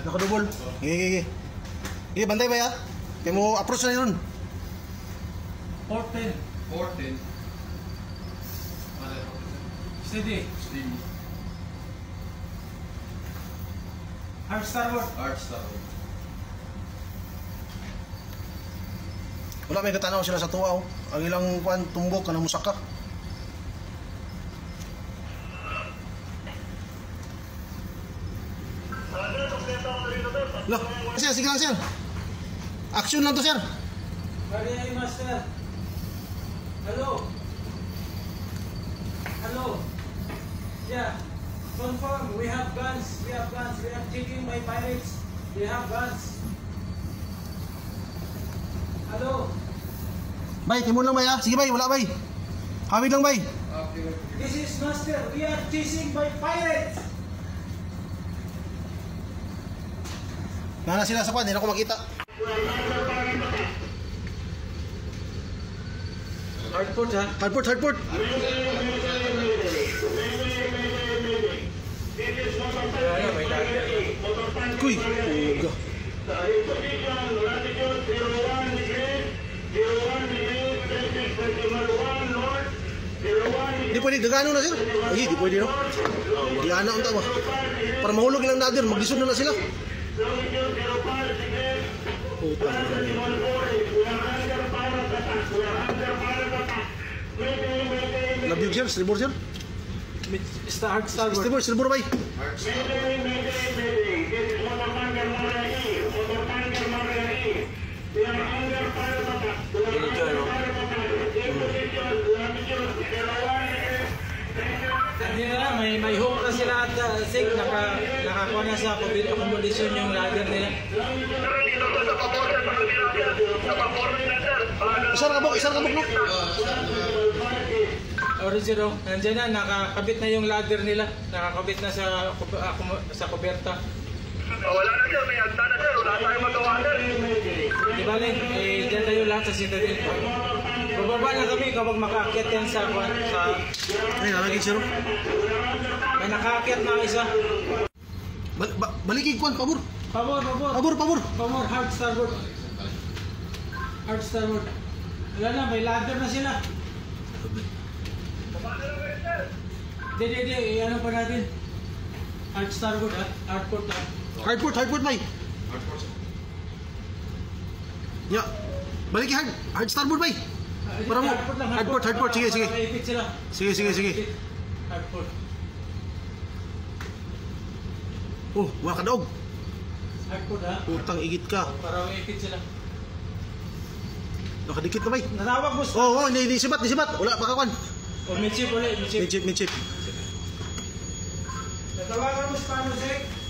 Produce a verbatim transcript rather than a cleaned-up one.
Nakadubol. Sige, sige, sige. Sige, bantay ba ya? Kaya mo approach na yun. fourteen. fourteen. Steady. Steady. Hard starboard. Hard starboard. Wala may katanaw sila sa tuwa oh. Ang ilang kuan tumbok kanang musaka. Loh, sir, sige lang sir. Action lang to sir. Ready ay master. Hello. Hello. Yeah. Confirm. We have guns. We have guns. We are taking my pirates. We have guns. Hello. Bay, timon lang bay ha. Sige bay, wala bay. Hawid lang bay. This is master. We are chasing by pirates. Nana sila sa kwan, hindi na ako makita. Hardport ha? Hardport, hardport. Kuy, uga. Di pwede, gagano na sir. Ay, di pwede no. Di anak ang tawa. Para mahulog ilang nadir, magdisod na na sila. Utang. Labiyog sir, stribor sir. Start, start. Stribor, stribor bay. Hindi na lang, may, may hook na sila at uh, sig, naka, nakakuha na sa accommodation yung lager nila. Isang kabok, isang kabok no? Original, nandiyan na, nakakabit na yung ladder nila, nakakabit na sa sa kuberta. Wala na sir, may hagda na sir, wala tayong magawa sir. Di ba Len, eh, dyan tayo lahat sa Citadel. Bababa na kami kapag makaakyat yan sa... sa Ay, nalagay sir. may nakaakyat na isa. Bal ba balikig kwan, pabor. Pabor, pabor. Pabor, pabor. Pabor, hard starboard. Hard starboard. Wala na, may ladder na sila. Di, di, di, ano pa natin? Hard starboard ha? Hardport ha? Hardport, hardport bay. Hardport. Ya. Baliki hard, hard starboard bay. Para mo. Hardport lang, Hardport, hardport, sige, sige. Para maipit sila. Sige, sige, sige. Hardport. Oh, wala ka daog. Hardport ha? Utang igit ka. Para maipit sila. Nakadikit na bay. Natawag boss. Oh, oh, hindi, hindi sibat, hindi sibat. Wala, baka kwan. O, midship ulit, midship. Midship, midship. Natawagan mo si Paano Sek?